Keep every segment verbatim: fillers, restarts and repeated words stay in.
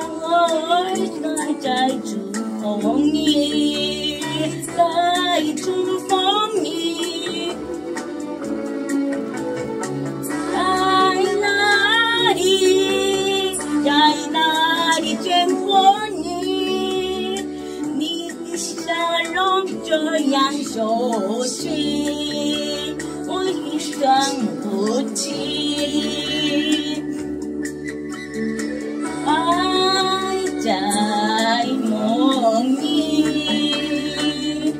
爱在祝福你，在祝福你，在哪里，在哪里见过你？你的笑容这样熟悉，我一生不记。爱在梦里，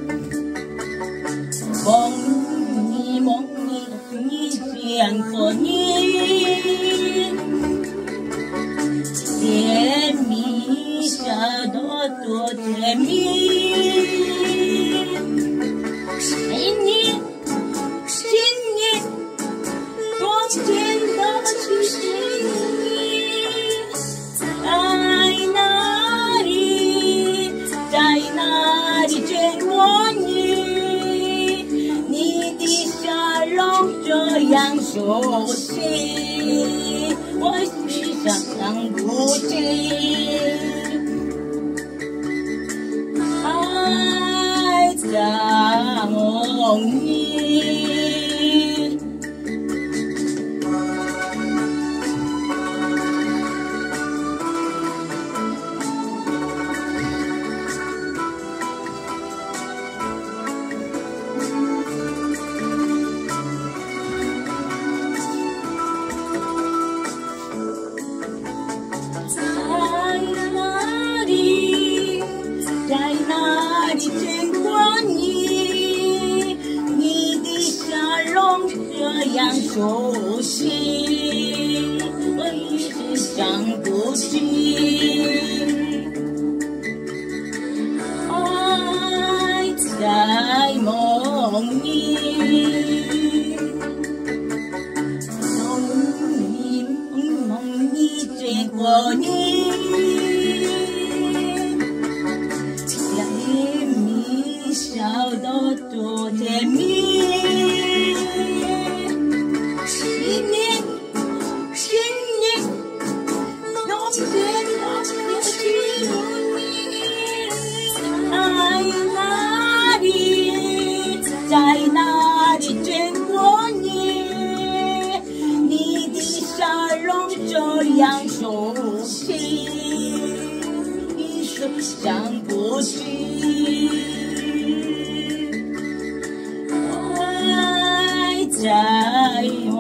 梦里梦里你见过你，甜蜜笑多多甜蜜。爱你，亲你，我见到是你。在哪里，在哪里见过你？你的笑容这样熟悉，我时常不记。爱在梦里。在哪里见过你？你的笑容这样熟悉，我一时想不起。爱在梦里，梦里梦里见过你。笑得多甜蜜，是你，是你，弄见我的心里。在哪里，在哪里见过你？你的笑容这样熟悉，一时想不起。在